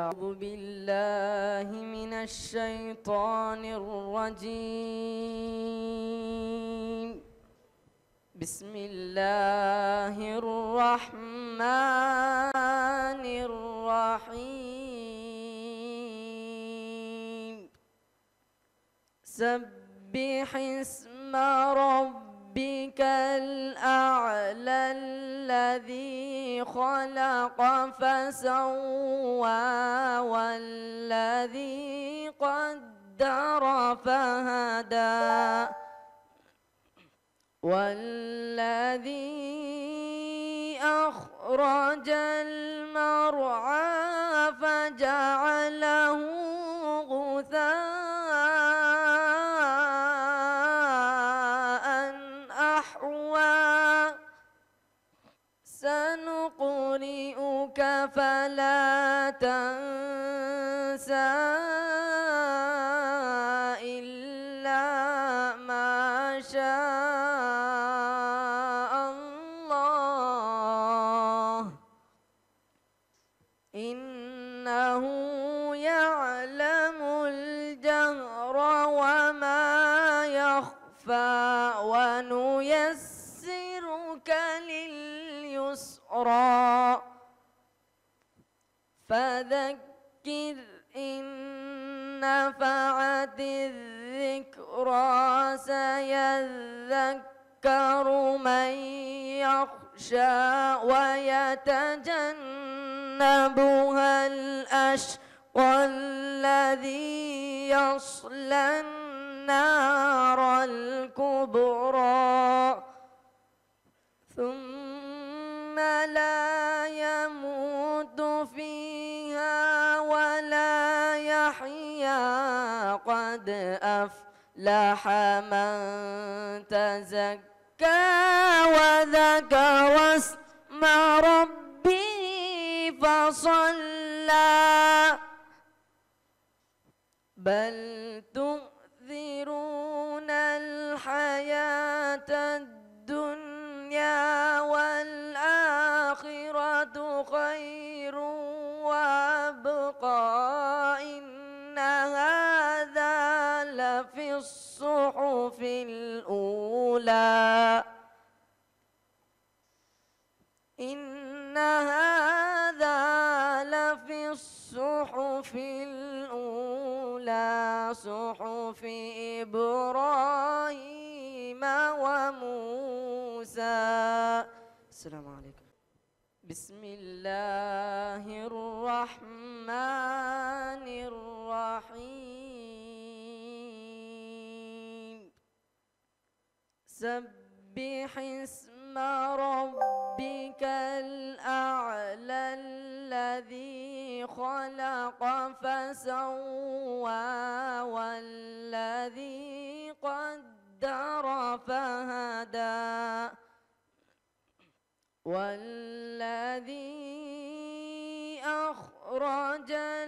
أعوذ بالله من الشيطان الرجيم. بسم الله الرحمن الرحيم. سبح اسم ربك الأعلى الذي خلق فسوى والذي قدر فهدى والذي أخرج المرعى فجعله غثاء أحوى سنقرئك فلا تنسى إلا ما شاء الله إنه يعلم الجهر وما يخفى ونيسرك لليسرى فذكر إن نفعت الذكرى سيذكر من يخشى ويتجنبها الأشقى الذي يصلى النار الكبرى ثم لا يموت فيها ولا يحيا قد أفلح من تزكى وذكر اسم ربه فصلى بل تؤثرون الحياة الدنيا والآخرة خير وأبقى إن هذا لفي الصحف الأولى إن هذا لفي الصحف الأولى صحف إبراهيم وموسى. السلام عليكم. بسم الله الرحمن الرحيم. سبح اسم ربك الأعلى الذي خلق فسوى والذي قدر فهدى والذي أخرج